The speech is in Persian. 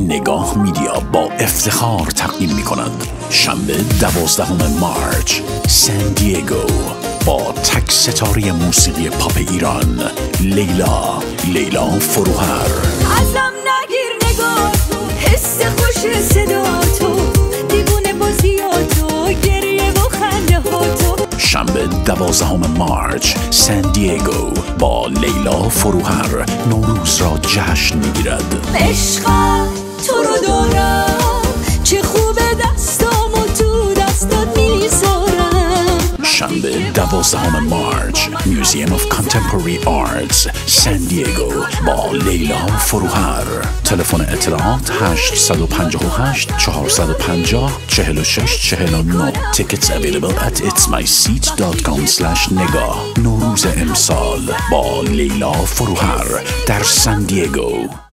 نگاه میدیا با افتخار تقدیم می کند شنبه 12 مارچ سان دیگو با تک ستاره موسیقی پاپ ایران لیلا فروهر. ازم نگیر نگاه تو، حس خوش صدا تو، دیوونه بازیاتو، گریه و خنده ها تو. شنبه 12 مارچ سان دیگو با لیلا فروهر نوروز را جشن میگیرد. عشقم تو رو دارم، چه خوبه دستامو تو دستات میذارم. شنبه 12 مارچ Museum of Contemporary Arts سان دیگو با لیلا فروهر. تلفن اطلاعات 858 450 46 49. Tickets available at itsmyseat.com/نگاه. نوروز امسال با لیلا فروهر در سان دیگو.